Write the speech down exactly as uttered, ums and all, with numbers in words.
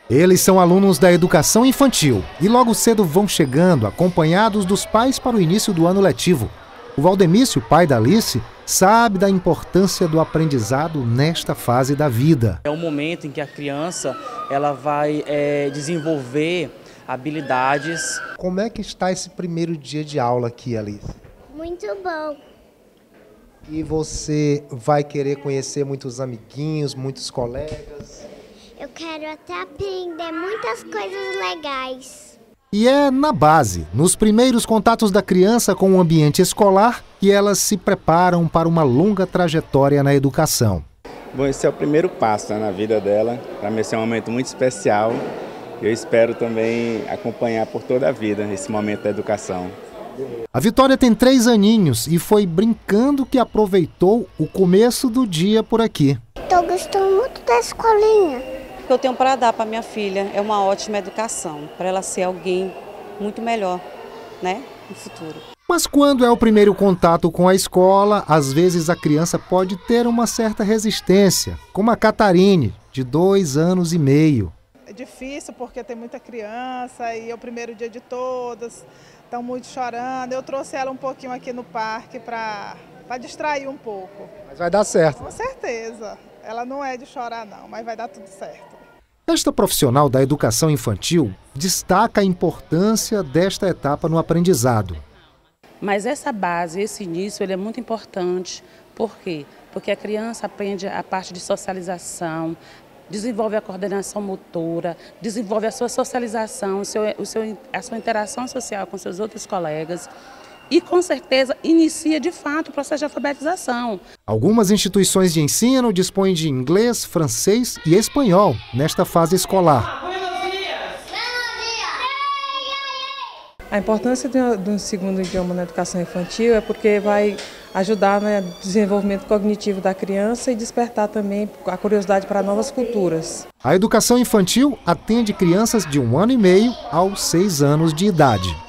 Eles são alunos da educação infantil e logo cedo vão chegando, acompanhados dos pais para o início do ano letivo. O Valdemício, pai da Alice, sabe da importância do aprendizado nesta fase da vida. É um momento em que a criança ela vai é, desenvolver habilidades. Como é que está esse primeiro dia de aula aqui, Alice? Muito bom. E você vai querer conhecer muitos amiguinhos, muitos colegas? Eu quero até aprender muitas coisas legais. E é na base, nos primeiros contatos da criança com o ambiente escolar, que elas se preparam para uma longa trajetória na educação. Bom, esse é o primeiro passo, né, na vida dela. Para mim esse é um momento muito especial. Eu espero também acompanhar por toda a vida esse momento da educação. A Vitória tem três aninhos e foi brincando que aproveitou o começo do dia por aqui. Estou gostando muito da escolinha. O que eu tenho para dar para minha filha é uma ótima educação, para ela ser alguém muito melhor, né, no futuro. Mas quando é o primeiro contato com a escola, às vezes a criança pode ter uma certa resistência, como a Catarine, de dois anos e meio. É difícil porque tem muita criança e é o primeiro dia de todas, estão muito chorando. Eu trouxe ela um pouquinho aqui no parque para para distrair um pouco. Mas vai dar certo. Com certeza. Ela não é de chorar não, mas vai dar tudo certo. Esta profissional da educação infantil destaca a importância desta etapa no aprendizado. Mas essa base, esse início, ele é muito importante. Por quê? Porque a criança aprende a parte de socialização, desenvolve a coordenação motora, desenvolve a sua socialização, o seu, o seu, a sua interação social com seus outros colegas. E, com certeza, inicia, de fato, o processo de alfabetização. Algumas instituições de ensino dispõem de inglês, francês e espanhol nesta fase escolar. A importância do segundo idioma na educação infantil é porque vai ajudar no desenvolvimento cognitivo da criança e despertar também a curiosidade para novas culturas. A educação infantil atende crianças de um ano e meio aos seis anos de idade.